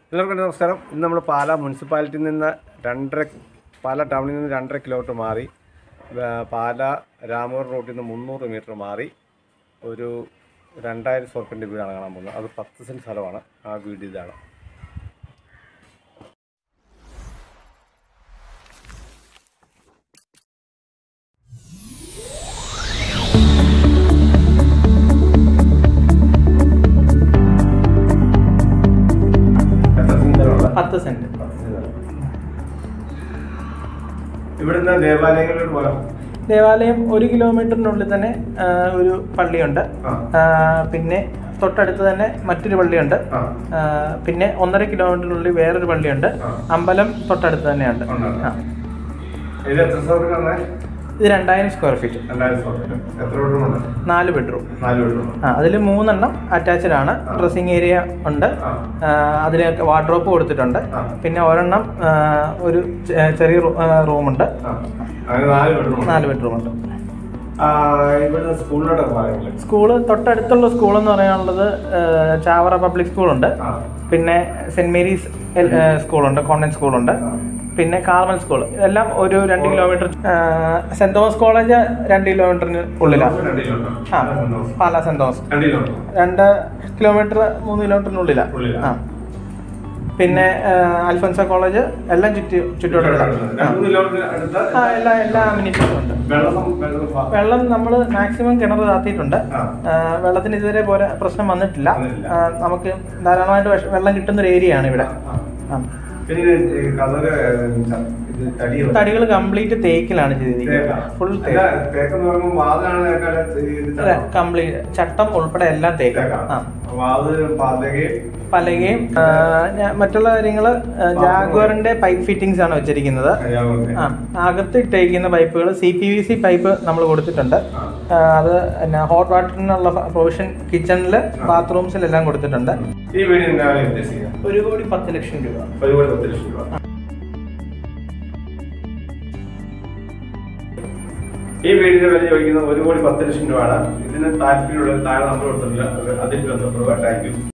എല്ലാവർക്കും നമസ്കാരം. ഇന്ന് നമ്മൾ പാലാ മുനിസിപ്പാലിറ്റിയിൽ നിന്ന് പാലാ ടൗണിൽ നിന്ന് 2.5 കിലോമീറ്റർ മാറി പാലാ രാമൂർ റോഡിൽ നിന്ന് 300 മീറ്റർ മാറി ഒരു 2000 സ്ക്വയർ ഫീറ്റിൻ്റെ വീടാണ് കാണാൻ പോകുന്നത്. അത് 10 സെൻറ്റ് സ്ഥലമാണ്. ആ വീട് ഇതാണ്. ഇവിടുന്ന് ദേവാലയങ്ങളിലോട്ട് പോകാം. ദേവാലയം 1 കിലോമീറ്ററിനുള്ളിൽ തന്നെ ഒരു പള്ളിയുണ്ട്. പിന്നെ തൊട്ടടുത്ത് തന്നെ മറ്റൊരു പള്ളിയുണ്ട്. പിന്നെ 1.5 കിലോമീറ്ററിനുള്ളിൽ വേറൊരു പള്ളിയുണ്ട്. അമ്പലം തൊട്ടടുത്ത് തന്നെയുണ്ട്. ഇത് 2000 സ്ക്വയർ ഫീറ്റ്. 4 ബെഡ്റൂം. അതിൽ 3 അറ്റാച്ച്ഡ് ആണ്. ഡ്രസ്സിംഗ് ഏരിയ ഉണ്ട്. അതിലേക്ക് വാർഡ്രോബ് കൊടുത്തിട്ടുണ്ട്. പിന്നെ ഒരെണ്ണം ഒരു ചെറിയ റൂമുണ്ട്. 4 ബെഡ്റൂം ഉണ്ട്. സ്കൂള് തൊട്ടടുത്തുള്ള സ്കൂളെന്ന് പറയാനുള്ളത് ചാവറ പബ്ലിക് സ്കൂളുണ്ട്. പിന്നെ സെന്റ് മേരീസ് സ്കൂളുണ്ട്, കോൺവെന്റ് സ്കൂളുണ്ട്. പിന്നെ കാർമൽ സ്കൂൾ. ഇതെല്ലാം ഒരു 2 കിലോമീറ്റർ. സെന്റ് തോമസ് കോളേജ് 2 കിലോമീറ്ററിന് ഉള്ളിലാണ്. പാലാ സെന്റ് തോമസ് 2 കിലോമീറ്റർ 3 കിലോമീറ്ററിനുള്ളിലാണ്. പിന്നെ അൽഫോൻസ കോളേജ് എല്ലാം ചുറ്റോട്ടുള്ള എല്ലാ അമ്യൂണിറ്റീസും ഉണ്ട്. വെള്ളം നമ്മൾ മാക്സിമം കിണർ താത്തിയിട്ടുണ്ട്. വെള്ളത്തിന് ഇതുവരെ പോലെ പ്രശ്നം വന്നിട്ടില്ല. നമുക്ക് ധാരാളമായിട്ട് വെള്ളം കിട്ടുന്ന ഒരു ഏരിയ ആണ് ഇവിടെ. തടികൾ കംപ്ലീറ്റ് തേക്കിലാണ് ചെയ്തിരിക്കുന്നത്. ഫുൾ കംപ്ലീറ്റ് ചട്ടം ഉൾപ്പെടെ എല്ലാം തേക്കാണ്. പലകയും മറ്റുള്ള കാര്യങ്ങള് ജാഗ്വറിന്റെ പൈപ്പ് ഫിറ്റിംഗ്സ് ആണ് വെച്ചിരിക്കുന്നത്. അകത്ത് ഇട്ടേക്കുന്ന പൈപ്പുകൾ CPVC പൈപ്പ് നമ്മൾ കൊടുത്തിട്ടുണ്ട്. അത് പിന്നെ ഹോട്ട് വാട്ടറിനുള്ള പ്രൊവിഷൻ കിച്ചണില് ബാത്റൂംസിലെല്ലാം കൊടുത്തിട്ടുണ്ട്. 1,10,00,000 രൂപ. ഈ വീടിന്റെ വില ചോദിക്കുന്നത് 1,10,00,000 രൂപയാണ്. ഇതിന് താല്പര്യമുള്ള താഴെ നമ്മൾ കൊടുത്തിട്ടില്ല. അതിൽ ബന്ധപ്പെടുക. Thank U.